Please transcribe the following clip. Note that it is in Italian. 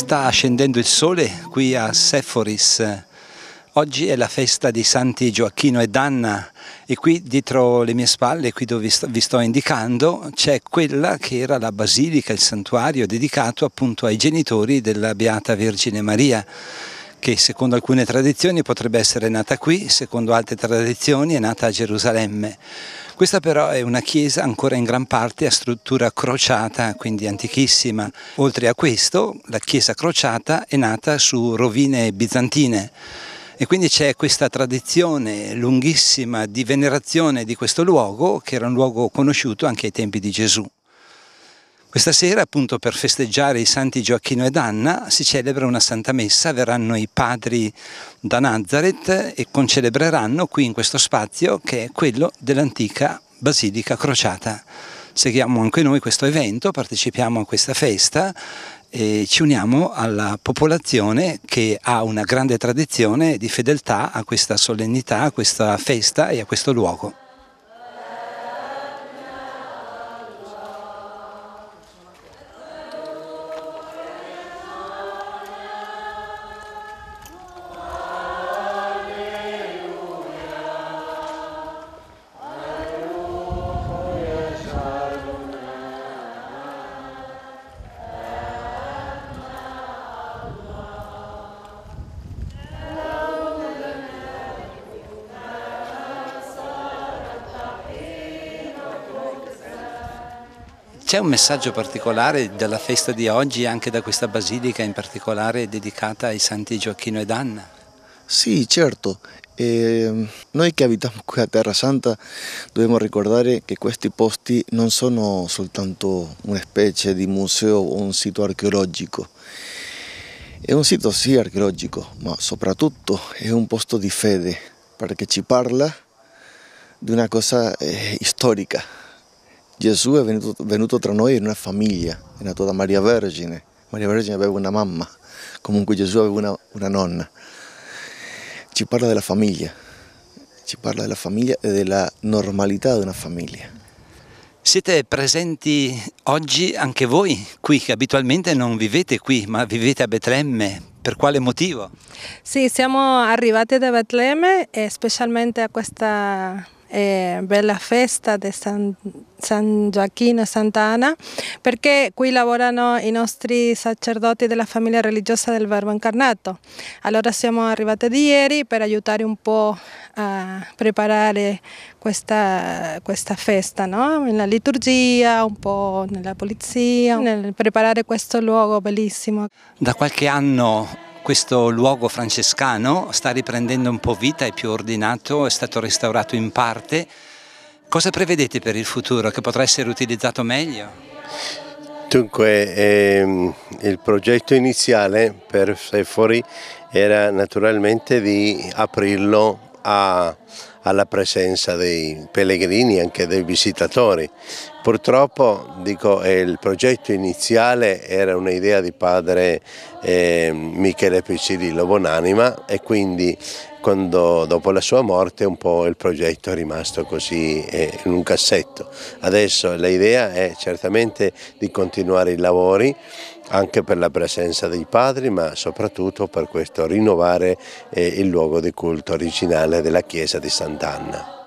Sta scendendo il sole qui a Seforis. Oggi è la festa di Santi Gioacchino ed Anna e qui dietro le mie spalle, qui dove vi sto indicando, c'è quella che era la basilica, il santuario dedicato appunto ai genitori della Beata Vergine Maria, che secondo alcune tradizioni potrebbe essere nata qui, secondo altre tradizioni è nata a Gerusalemme. Questa però è una chiesa ancora in gran parte a struttura crociata, quindi antichissima. Oltre a questo, la chiesa crociata è nata su rovine bizantine e quindi c'è questa tradizione lunghissima di venerazione di questo luogo, che era un luogo conosciuto anche ai tempi di Gesù. Questa sera, appunto, per festeggiare i Santi Gioacchino ed Anna, si celebra una Santa Messa, verranno i padri da Nazareth e concelebreranno qui in questo spazio che è quello dell'antica Basilica Crociata. Seguiamo anche noi questo evento, partecipiamo a questa festa e ci uniamo alla popolazione che ha una grande tradizione di fedeltà a questa solennità, a questa festa e a questo luogo. C'è un messaggio particolare della festa di oggi, anche da questa basilica in particolare dedicata ai Santi Gioacchino ed Anna? Sì, certo. Noi che abitiamo qui a Terra Santa dobbiamo ricordare che questi posti non sono soltanto una specie di museo o un sito archeologico. È un sito sì archeologico, ma soprattutto è un posto di fede, perché ci parla di una cosa storica. Gesù è venuto tra noi in una famiglia, è nato da Maria Vergine. Maria Vergine aveva una mamma, comunque Gesù aveva una nonna. Ci parla della famiglia e della normalità di una famiglia. Siete presenti oggi anche voi qui, che abitualmente non vivete qui, ma vivete a Betlemme. Per quale motivo? Sì, siamo arrivati da Betlemme e specialmente a questa bella festa di San Gioacchino e Santa Anna, perché qui lavorano i nostri sacerdoti della famiglia religiosa del Verbo incarnato. Allora siamo arrivati di ieri per aiutare un po' a preparare questa festa, no? Nella liturgia, un po' nella pulizia, nel preparare questo luogo bellissimo. Da qualche anno questo luogo francescano sta riprendendo un po' vita, è più ordinato, è stato restaurato in parte. Cosa prevedete per il futuro, che potrà essere utilizzato meglio? Dunque, il progetto iniziale per Sefori era naturalmente di aprirlo alla presenza dei pellegrini e anche dei visitatori. Purtroppo, il progetto iniziale era un'idea di padre Michele Piccirillo Bonanima e quindi dopo la sua morte un po' il progetto è rimasto così in un cassetto. Adesso l'idea è certamente di continuare i lavori anche per la presenza dei padri, ma soprattutto per questo rinnovare il luogo di culto originale della chiesa di Sant'Anna.